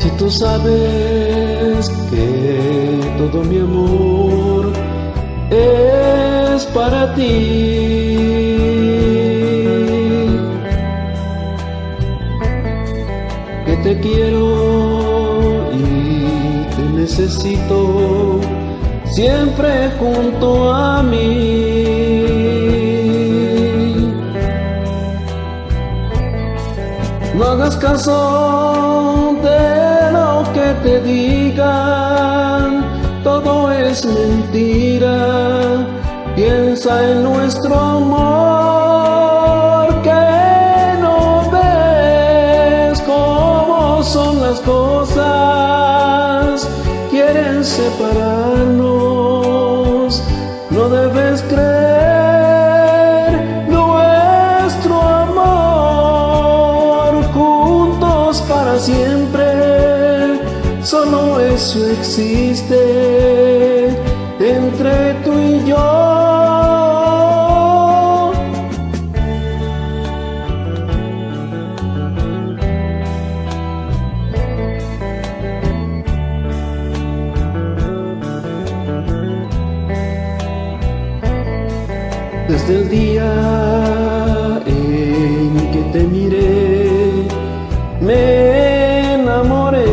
Si tú sabes que todo mi amor es para ti, que te quiero y te necesito siempre junto a mí. No hagas caso de lo que te digan, todo es mentira. Piensa en nuestro amor, que no ves cómo son las cosas. Quieren separarnos, no debes creer. Nuestro amor juntos para siempre, solo eso existe entre tú y yo. Desde el día en que te miré, me enamoré.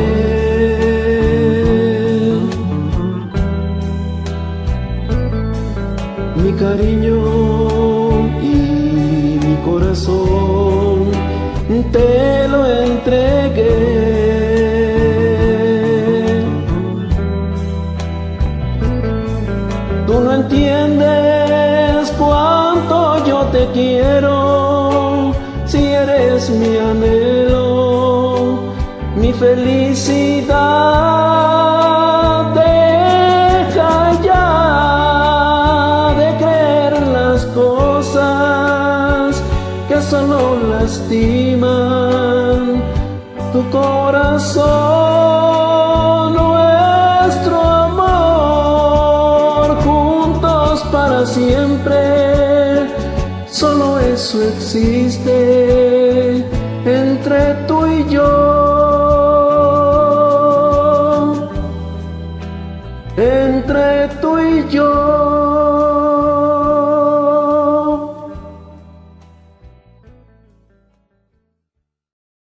Mi cariño y mi corazón te lo entregué. Tú no entiendes cuánto yo te quiero, si eres mi anhelo, mi felicidad. Deja ya de creer las cosas que solo lastiman tu corazón. Nuestro amor juntos para siempre, solo eso existe entre tú y yo.